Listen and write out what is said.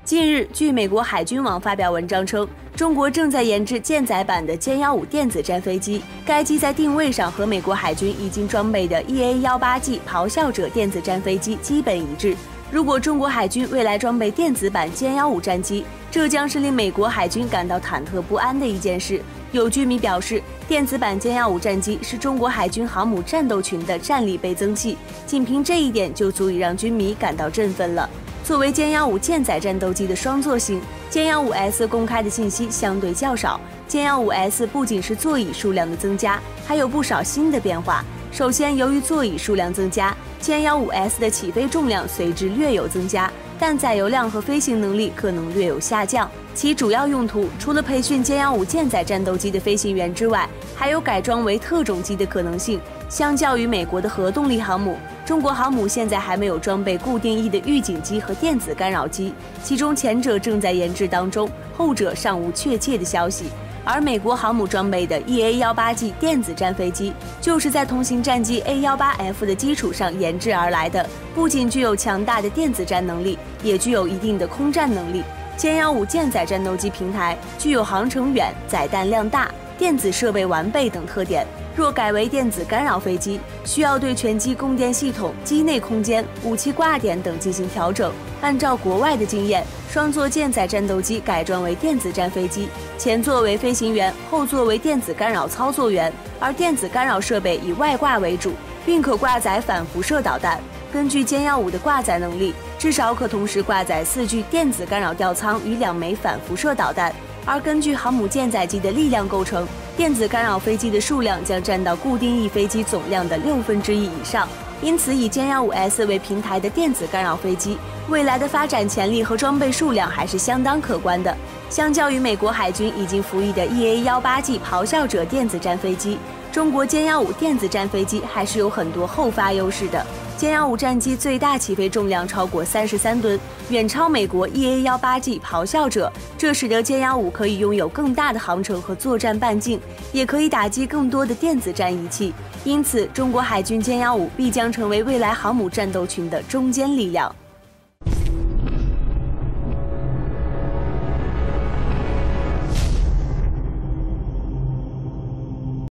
近日，据美国海军网发表文章称，中国正在研制舰载版的歼15电子战飞机，该机在定位上和美国海军已经装备的 EA-18G 咆哮者电子战飞机基本一致。如果中国海军未来装备电子版歼15战机，这将是令美国海军感到忐忑不安的一件事。有军迷表示，电子版歼15战机是中国海军航母战斗群的战力倍增器，仅凭这一点就足以让军迷感到振奋了。作为歼15舰载战斗机的双座型，歼15S公开的信息相对较少。歼15S不仅是座椅数量的增加，还有不少新的变化。首先，由于座椅数量增加，歼15S的起飞重量随之略有增加，但载油量和飞行能力可能略有下降。其主要用途除了培训歼15舰载战斗机的飞行员之外，还有改装为特种机的可能性。相较于美国的核动力航母，中国航母现在还没有装备固定翼的预警机和电子干扰机，其中前者正在研制当中，后者尚无确切的消息。而美国航母装备的 EA-18G 电子战飞机，就是在同型战机 A-18F 的基础上研制而来的，不仅具有强大的电子战能力，也具有一定的空战能力。歼15舰载战斗机平台具有航程远、载弹量大、电子设备完备等特点。若改为电子干扰飞机，需要对全机供电系统、机内空间、武器挂点等进行调整。按照国外的经验，双座舰载战斗机改装为电子战飞机，前座为飞行员，后座为电子干扰操作员，而电子干扰设备以外挂为主，并可挂载反辐射导弹。根据歼15的挂载能力，至少可同时挂载4具电子干扰吊舱与2枚反辐射导弹。而根据航母舰载机的力量构成，电子干扰飞机的数量将占到固定翼飞机总量的1/6以上。因此，以歼15S为平台的电子干扰飞机，未来的发展潜力和装备数量还是相当可观的。相较于美国海军已经服役的 EA-18G 咆哮者电子战飞机，中国歼15电子战飞机还是有很多后发优势的。歼15战机最大起飞重量超过33吨，远超美国 EA-18G 咆哮者，这使得歼15可以拥有更大的航程和作战半径，也可以打击更多的电子战仪器。因此，中国海军歼15必将成为未来航母战斗群的中坚力量。